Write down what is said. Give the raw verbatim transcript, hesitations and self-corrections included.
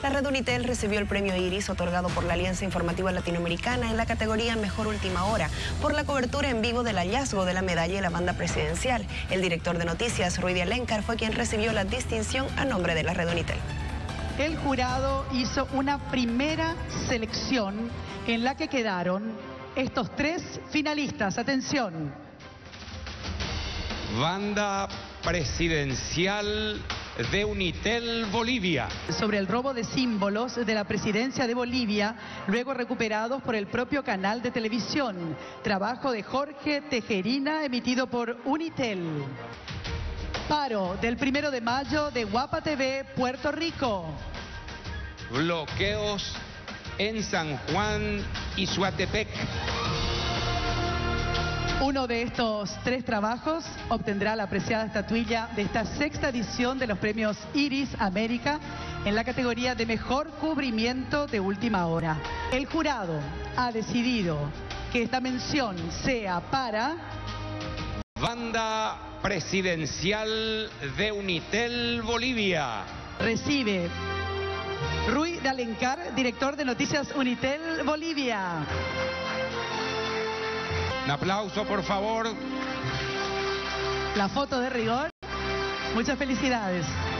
La red Unitel recibió el premio Iris otorgado por la Alianza Informativa Latinoamericana en la categoría Mejor Última Hora por la cobertura en vivo del hallazgo de la medalla y la banda presidencial. El director de noticias, Ruy de Alencar, fue quien recibió la distinción a nombre de la red Unitel. El jurado hizo una primera selección en la que quedaron estos tres finalistas. Atención. Banda presidencial de Unitel Bolivia. Sobre el robo de símbolos de la presidencia de Bolivia, luego recuperados por el propio canal de televisión. Trabajo de Jorge Tejerina, emitido por Unitel. Paro del primero de mayo de Guapa T V, Puerto Rico. Bloqueos en San Juan y Suatepec. Uno de estos tres trabajos obtendrá la apreciada estatuilla de esta sexta edición de los premios Iris América en la categoría de Mejor Cubrimiento de Última Hora. El jurado ha decidido que esta mención sea para... Banda presidencial de Unitel Bolivia. Recibe Ruy de Alencar, director de Noticias Unitel Bolivia. Un aplauso, por favor. La foto de rigor. Muchas felicidades.